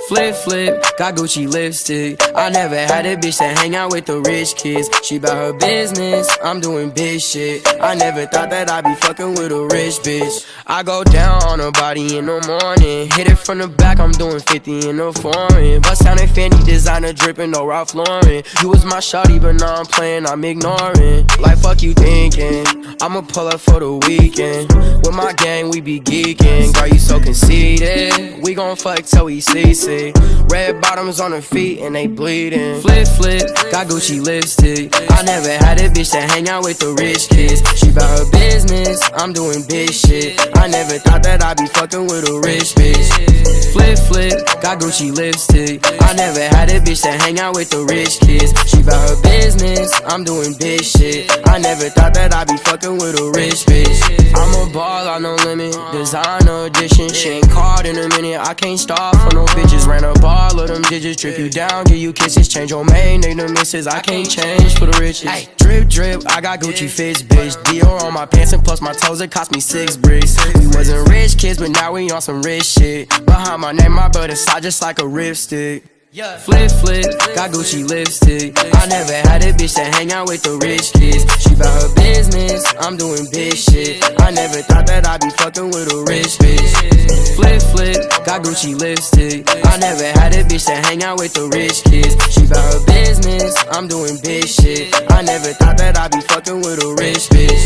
Flip, flip, got Gucci lipstick. I never had a bitch that hang out with the rich kids. She bout her business, I'm doing big shit. I never thought that I'd be fucking with a rich bitch. I go down on her body in the morning. Hit it from the back, I'm doing 50 in the foreign. Bust down in Fendi, designer drippin, no Ralph Lauren. You was my shawty, but now I'm playing, I'm ignoring. Like fuck you thinking, I'ma pull up for the weekend. With my gang, we be geekin. Girl, you so conceited. We gon' fuck till we seasick. Red bottoms on her feet and they bleedin'. Flip, flip, got Gucci lipstick. I never had a bitch that hang out with the rich kids. She bout her business, I'm doing big shit. I never thought that I'd be fucking with a rich bitch. Flip, flip, got Gucci lipstick. I never had a bitch that hang out with the rich kids. She bout her business, I'm doing big shit. I never thought that I'd be fucking with a rich bitch. I'm a ball, I no limit, designer edition. She ain't called in a minute, I can't stop for no bitches. Ran up all of them digits, drip you down, give you kisses. Change your main name to misses, I can't change for the riches. Ay, drip, drip, I got Gucci fits, bitch. Dior on my pants and plus my toes, it cost me 6 bricks. We wasn't rich kids, but now we on some rich shit. Behind my name, my butt inside just like a ripstick. Flip, flip, got Gucci lipstick. I never had a bitch that hang out with the rich kids. She bout her business, I'm doing big shit. I never thought that I'd be fucking with a rich bitch. Flip, flip, got Gucci lipstick. I never had a bitch that hang out with the rich kids. She bout her business, I'm doing big shit. I never thought that I'd be fucking with a rich bitch.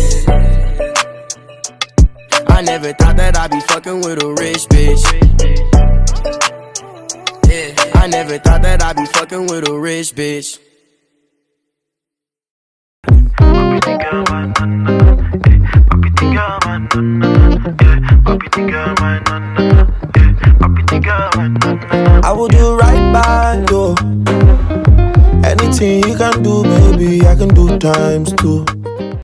I never thought that I'd be fucking with a rich bitch. Yeah, I never thought that I'd be fucking with a rich bitch. I will do right by you. Anything you can do, maybe I can do times 2.